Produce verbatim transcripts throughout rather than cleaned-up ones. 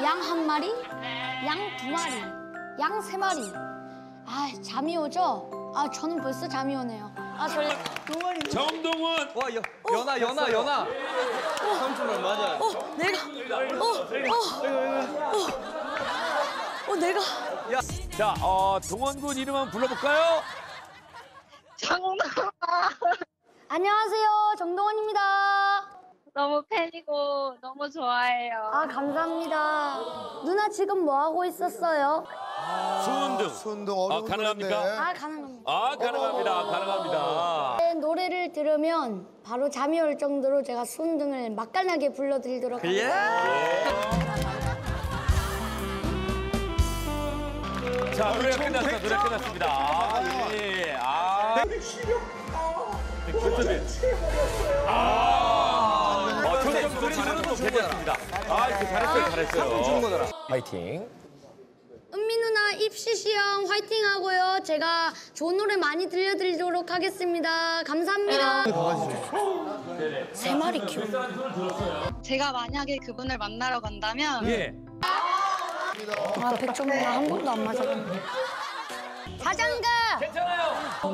양 한 마리, 양 두 마리, 양 세 마리. 아, 잠이 오죠? 아, 저는 벌써 잠이 오네요. 아, 졸려. 정동원. 와, 여, 연아, 연아, 연아. 삼촌은 맞아. 어, 내가. 어, 어, 어, 어, 내가. 야. 자, 어, 동원군 이름 한번 불러볼까요? 정동원. 안녕하세요, 정동원입니다. 너무 팬이고 너무 좋아해요. 아, 감사합니다. 누나 지금 뭐 하고 있었어요? 수은등. 수은등 아, 어려운 가능합니까? 노래인데. 아, 가능합니다. 아, 가능합니다. 가능합니다. 네, 노래를 들으면 바로 잠이 올 정도로 제가 수은등을 맛깔나게 불러드리도록 하겠습니다. 자, 노래가 끝났습니다. 노래 끝났습니다. 아, 예. 아. 아. 어, 점점 소리 소리도 높아졌습니다. 아, 이렇게 잘했어요. 잘했어요. 주는 거더라. 파이팅. 은미 누나 입시 시험 화이팅 하고요. 제가 좋은 노래 많이 들려드리도록 하겠습니다. 감사합니다. 세 마리 키워. 제가 만약에 그분을 만나러 간다면 예. 아, 백점 누나 한 번도 안 맞았는데. 자장가. 괜찮아요.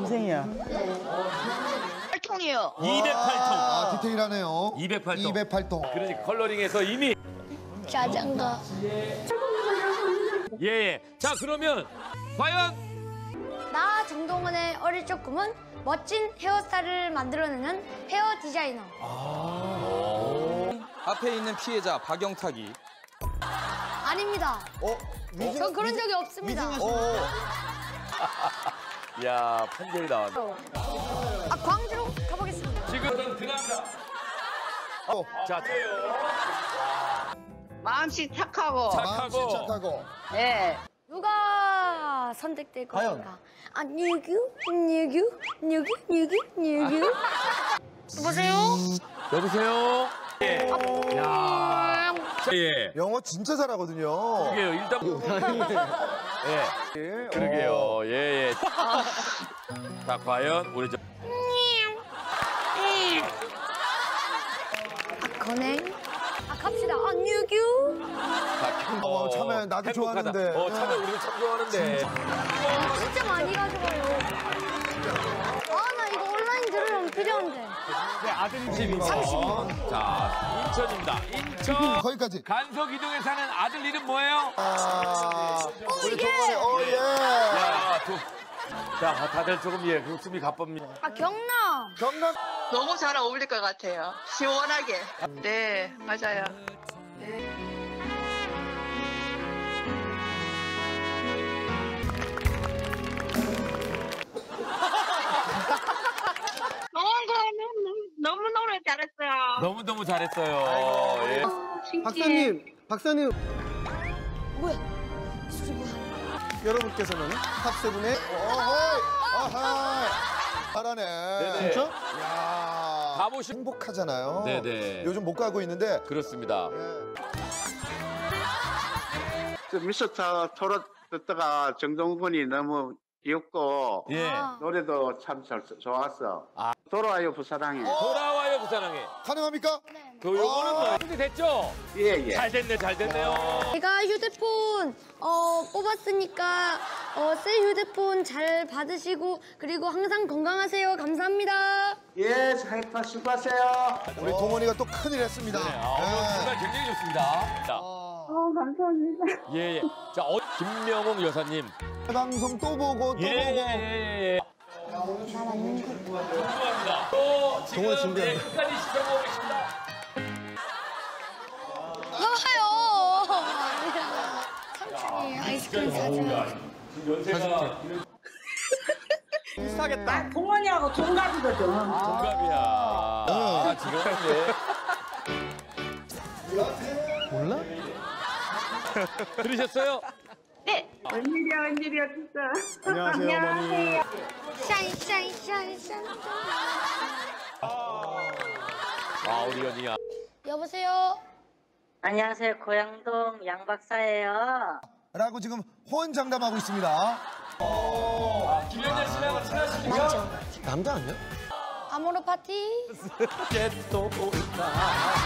활통이요. 이백팔 통. 아, 디테일하네요. 이백팔 통. 이백팔 통. 그러니까 컬러링에서 이미. 자장가. 예, 예. 자, 그러면 과연 나 정동원의 어릴 적 꿈은 멋진 헤어스타일을 만들어내는 헤어 디자이너. 앞에 있는 피해자 박영탁이. 아닙니다. 어? 전 그런 적이 없습니다. 어. 야, 판결이 나왔네. 아, 광주로 가보겠습니다. 지금 들어갑니다. 어. 자, 마음씨 착하고. 마음씨 착하고. 착하고. 네. 누가 선택될 것인가? 아, 뉴규, 뉴규, 뉴규, 뉴규, 뉴규. 여보세요? 여보세요? 예. 야. 예. 영어 진짜 잘하거든요. 그러게요. 일단 예. 예. 그러게요. 예, 예. 자, 과연 우리 저 아, 건행. 아, 갑시다. 아, 뉴규. 어, 참외 나도 행복하다. 좋아하는데. 어, 참외 우리도 참 좋아하는데. 진짜 많이 가져가요. 아, 나 이거 온라인 들으면 필요한데. 인천. 자, 인천입니다. 인천. 거기까지. 간석이동에 사는 아들 이름 뭐예요? 아, 우리 예. 동원이, 어, 예. 야, 두. 자, 다들 조금 예, 그 숨이 가쁩니다. 아, 경남. 경남. 너무 잘 어울릴 것 같아요. 시원하게. 네, 맞아요. 네. 너무 노래 잘했어요. 너무너무 잘했어요. 예. 박사님, 박사님, 뭐야? 이 소리 뭐야? 여러분께서는 탑세븐의 어허이. 아하. 잘하네. 네네. 진짜? 야. 가보신 행복하잖아요. 네네. 요즘 못 가고 있는데. 그렇습니다. 그 미스터 토론 듣다가 정동근이 너무 귀엽고 예. 아. 노래도 참 잘 좋았어. 아. 돌아와요 부사랑에. 돌아와요 부산항에. 가능합니까? 그 요거는 뭐 준비 됐죠? 예 예. 잘 됐네, 잘 됐네요. 제가 휴대폰 어, 뽑았으니까 어, 새 휴대폰 잘 받으시고 그리고 항상 건강하세요. 감사합니다. 예, 잘 수고하세요. 우리 동원이가 또 큰일 했습니다. 네, 아, 오늘 순간 굉장히 좋습니다. 자, 어, 감사합니다. 예, 예. 자, 어, 김명옥 여사님. 방송 또 보고 또 예, 예, 보고. 예, 예. 궁금합니다. 또 지금 동원 준비한다. 예, 끝까지 시청하고 계십니다. 좋아요. 삼촌이 아이스크림 사줘요. 연세가 비싸겠다. 동원이하고 동갑이거든. 동갑이야. 아, 지금 네. 몰라? 들으셨어요? 네. 웬일이야, 웬일이야, 진짜. 안녕하세요, 어머니. 샤인 샤인 샤인 샤인. 아, 우리 연이야. 여보세요. 안녕하세요, 고양동 양 박사예요. 라고 지금 호언장담하고 있습니다. 김연자 씨랑 친하십니까? 맞죠? 남자 아니야? 아모르 파티. 또 있다.